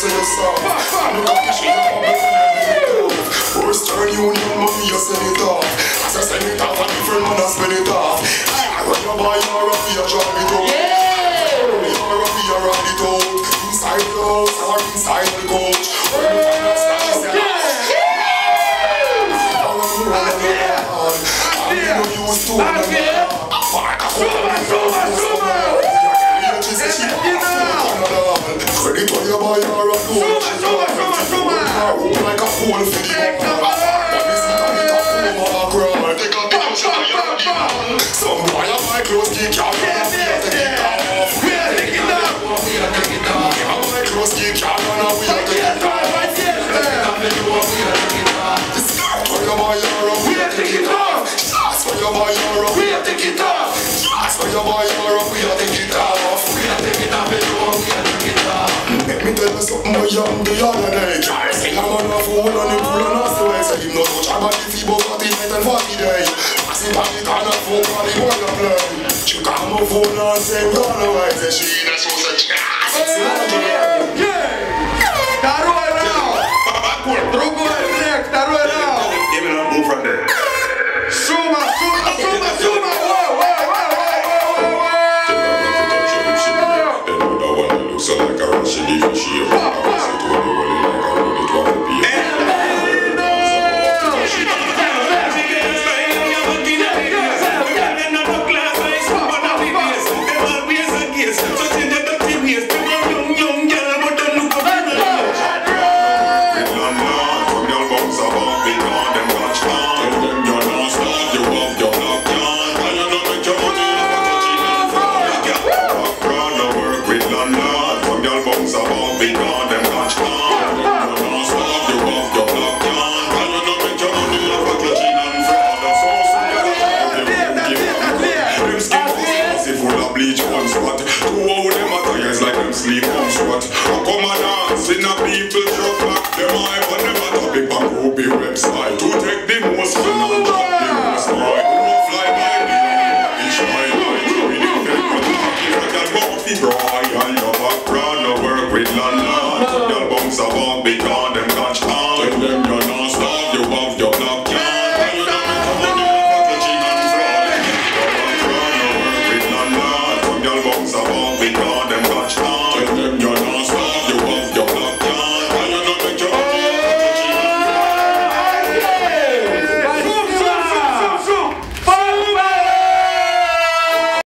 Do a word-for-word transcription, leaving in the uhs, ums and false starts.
say you're soft. I'm not gonna shit up on my friend. Western Union, mommy, you send it off. As I send it off, a different man, I spend it off. When you buy your rough, you drop it out. Your rough, you ride it out. Inside the house, or inside the coach. When you find a stash, you say, credit when you buy your own. Suma, suma, suma, suma. Like a fool for the take a ball. Take a ball, some boy a buy clothes, kick your man. We are taking it off. We are taking it off. We are taking it off. We are buy clothes, kick your man. We are taking it off. We are taking it off. The skirt when you buy your own. We are taking it off. Shots when you buy your own. We are taking it off. Shots when you buy your own. We are taking it off. We are taking it off. We are taking it off. Let me tell you something my young the other day. Try to say I'm on a fool and you pull on us the way. Say him no touch about the feeble forty night and forty day. Pass it on the corner for the boy to play. She come on phone and say run away. Say she in a sausage. Второй раунд. Другой трек, второй раунд. Именно move from there. Шума, шума, шума, шума. So like a Russian diva, she a rock, I say to the world like a roll it one be a sleep on squat. Come and dance in a people truck.